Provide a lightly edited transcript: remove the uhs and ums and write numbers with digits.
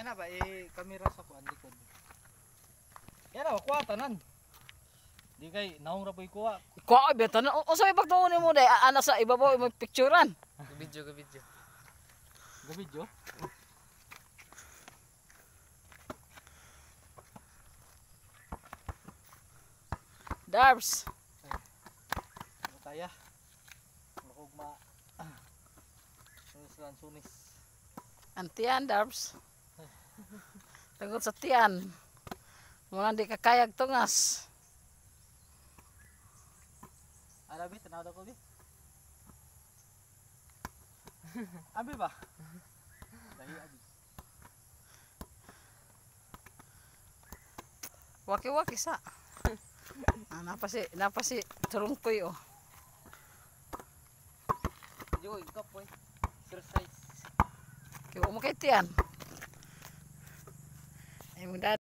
Yan na ba, kamera sa kuan likod. Yan na, kuha tanan. Di kay, naong rapoy kuha. Kuha ka beto na. O sa ipagtuunin mo dahil anak sa ibabaw mo picturean. Gabidyo, gabidyo. Gabidyo? Darbs. Mataya. Makugma. Sunis. Antian, Darbs. Tungkol sa tiyan. Muna di kakayag tungas. Arabi, tanaw daw ko bi. Abi ba? Dahil abi. Waki-waki sa. Napasi turungkoy oh. Yo, ikaw po. Exercise. Kaya mo kay tiyan. Ay mo